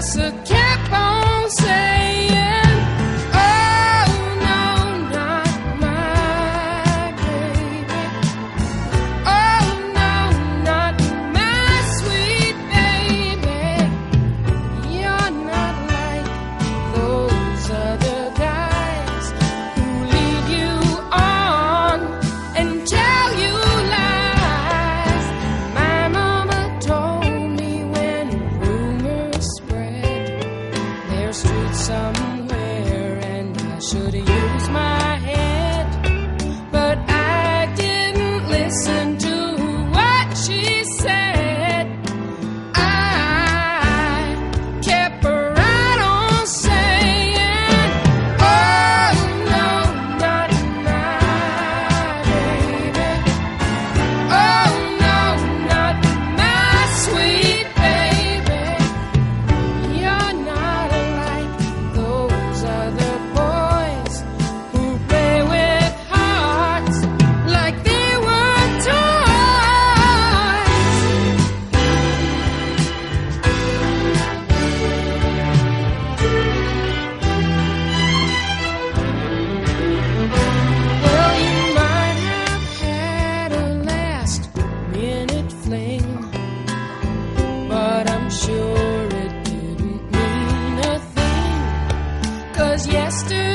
just kept on saying, oh no, not my baby. Oh no, not my sweet baby. You're not like those other guys who lead you on and tell you lies. My mama told me when rumors spread there's truth somewhere and I should use my head, but I didn't listen to what she said. I kept right on saying, oh no, not my baby. Oh no, not my sweet baby. You're not like those other boys who play with hearts like they were toys. Well, you might have had a last-minute fling, but I'm sure it didn't mean a thing, 'cause yesterday